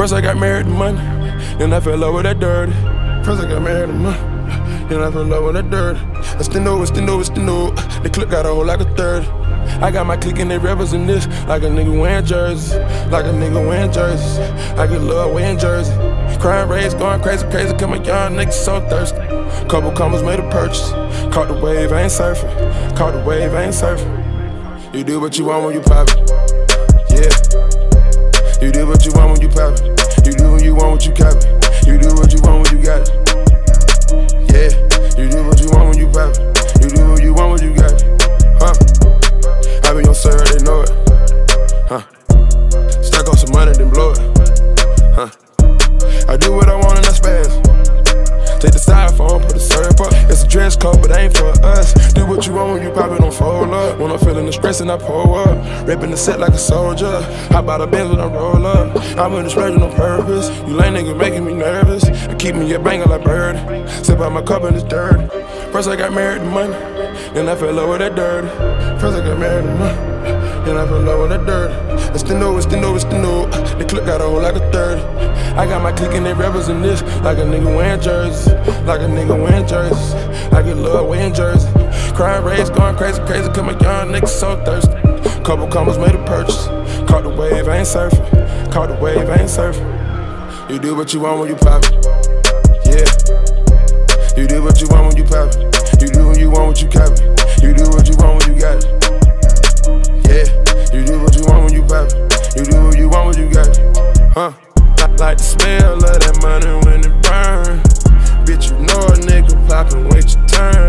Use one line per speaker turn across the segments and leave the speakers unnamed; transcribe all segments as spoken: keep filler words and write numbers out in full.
First I got married to money, then I fell in love with that dirty. First I got married to money, then I fell in love with that dirty. I still know, it's still know, it's still know. The clip got a hole like a third. I got my clique and they represent this like a nigga wearing jerseys, like a nigga wearing jerseys. I get love wearing jersey. Crime rates going crazy, crazy. Come a young nigga so thirsty. Couple commas made a purchase. Caught the wave, I ain't surfing. Caught the wave, I ain't surfing. You do what you want when you pop it. Yeah. You do what you want when you pop it. You do what you want when you cop it. You do what you want when you got it. Yeah. You do what you want when you pop it. You do what you want when you got it. Huh? I be on sir, they know it. Huh? Stack on some money, then blow it. Huh? I do what I want and I spaz. Take the styrofoam, put the syrup up. It's a dress code, but ain't for us. Do what you want when you pop it, don't fold up. When I'm feeling the stress and I pull up. Ripping the set like a soldier. How about a Benz when I roll up? I'm in the splurging on purpose. You lame niggas making me nervous. And keep me a banger like bird. Sip out my cup and it's dirty. First I got married to money, then I fell in love with that dirty. First I got married to money, then I fell in love with that dirty. It's still know, it's still know, it's still know. The clip got a hole like a third. I got my clique and they represent this like a nigga wearing jerseys, like a nigga wearing jerseys. I get love wearing jersey. Crime rates going crazy, crazy. Come a young nigga so thirsty. Couple commas made a purchase. Caught the wave, I ain't surfing. Caught the wave, I ain't surfing. You do what you want when you pop it. Yeah. You do what you want when you pop it. You do what you want when you cop it. You do what you want when you got it. Yeah. You do what you want when you pop it. You do what you want when you got it. Huh? Like the smell of that money when it burn. Bitch, you know a nigga poppin', wait your turn.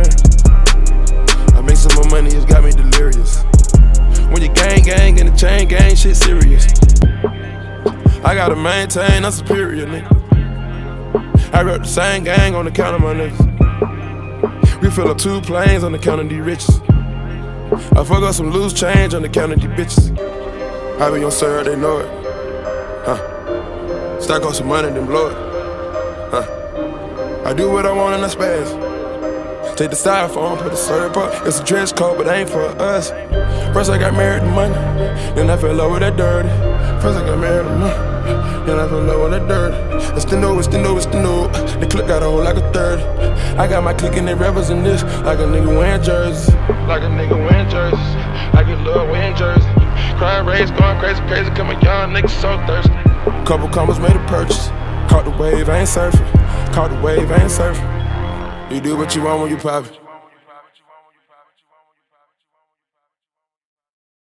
I make some more money, it's got me delirious. When you gang gang and the chain gang, shit serious. I gotta maintain, I'm superior, nigga. I wrote the same gang on the count of my niggas. We fill up two planes on the count of these riches. I fuck up some loose change on the count of these bitches. I be on sir, they know it. Huh? Stack on some money, then blow it. Huh? I do what I want and I spaz. Take the styrofoam, put the syrup up. It's a dress code, but ain't for us. First I got married to money, then I fell in love with that dirty. First I got married to money, then I fell in love with that dirty. It's still know, it's still know, it's still know. The clip got a hole like a third. I got my clique and they represent this like a nigga wearing jerseys, like a nigga wearing jerseys. I get love wearing jerseys. Crime rates going crazy, crazy. Come a young nigga so thirsty. Couple commas made a purchase. Caught the wave, I ain't surfing. Caught the wave, I ain't surfing. You do what you want when you pop it.